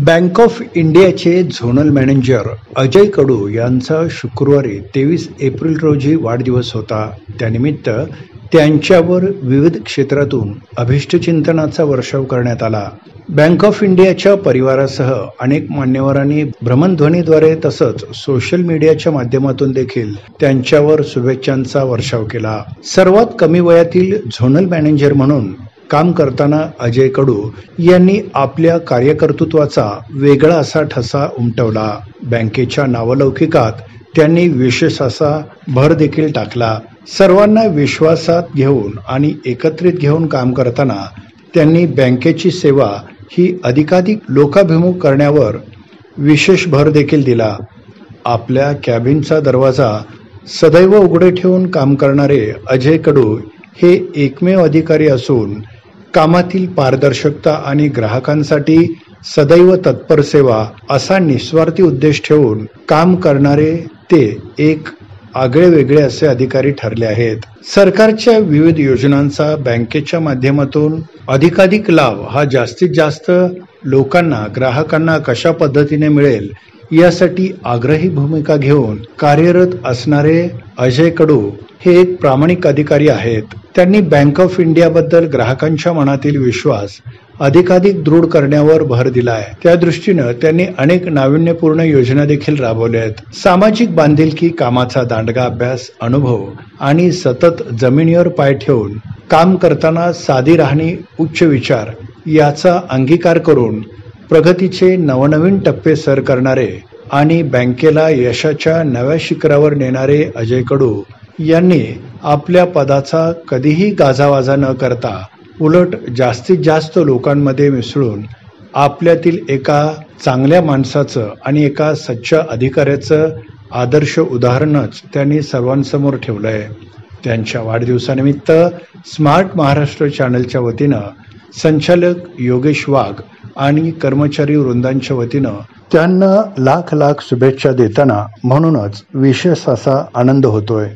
Bank of इंडियाचे zonal manager Ajay Kadu यांचा शुक्रवारी 23 एप्रिल रोजी वाढदिवस होता। त्यानिमित्त त्यांच्यावर विविध क्षेत्रातून अभिष्टचिंतनाचा वर्षाव करण्यात आला। बँक ऑफ इंडियाच्या परिवारासह अनेक मान्यवरांनी भ्रमणध्वनीद्वारे तसंच सोशल मीडियाच्या माध्यमातून देखील त्यांच्यावर शुभेच्छांचा वर्षाव केला। सर्वात कमी वयातील झोनल मॅनेजर म्हणून काम करताना अजय कडू यांनी आपल्या कार्यकर्तृत्वाचा वेगळा असा ठसा उमटवला। बँकेच्या नावलौकिकात त्यांनी विशेष असा भर देखील टाकला। सर्वांना विश्वासात घेऊन आणि एकत्रित घेऊन काम करताना त्यांनी बँकेची सेवा ही अधिकाधिक लोकाभिमुख करण्यावर विशेष भर देखील दिला। आपल्या कॅबिनचा दरवाजा सदैव उघडे ठेवून काम करणारे अजय कडू हे एकमेव अधिकारी असून कामातील पारदर्शकता आणि ग्राहकांसाठी सदैव तत्पर सेवा असा निस्वार्थी उद्देश ठेवून काम करणारे ते एक आगळेवेगळे असे अधिकारी ठरले आहेत। सरकारच्या विविध योजनांचा बँकेच्या माध्यमातून अधिकाधिक लाभ हा जास्तीत जास्त लोकांना ग्राहकांना कशा पद्धतीने मिळेल यासाठी आग्रही भूमिका घेऊन कार्यरत असणारे अजय कडू हे एक प्रामाणिक अधिकारी आहेत। त्यांनी बँक ऑफ इंडियाबद्दल ग्राहकांच्या मनातील विश्वास अधिकाधिक दृढ करण्यावर भर दिलाय। त्या दृष्टीनं त्यांनी अनेक नाविन्यपूर्ण योजना देखील राबवल्या आहेत। सामाजिक बांधिलकी, कामाचा दांडगा अभ्यास, अनुभव आणि सतत जमिनीवर पाय ठेवून काम करताना साधी राहणी, उच्च विचार याचा अंगीकार करून प्रगतीचे नवनवीन टप्पे सर करणारे आणि बँकेला यशाच्या नव्या शिखरावर नेणारे अजय कडू यांनी आपल्या पदाचा कधीही गाजावाजा न करता उलट जास्तीत जास्त लोकांमध्ये मिसळून आपल्यातील एका चांगल्या माणसाचं आणि एका सच्चा अधिकाऱ्याचं आदर्श उदाहरणच त्यांनी सर्वांसमोर ठेवलंय। त्यांच्या वाढदिवसानिमित्त स्मार्ट महाराष्ट्र चॅनलच्या वतीनं संचालक योगेश वाघ आणि कर्मचारी वृंदांच्या वतीनं त्यांना लाख लाख शुभेच्छा देताना म्हणूनच विशेष असा आनंद होतोय।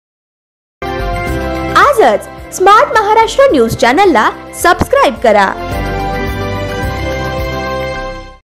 आजच स्मार्ट महाराष्ट्र न्यूज चॅनलला सबस्क्राइब करा।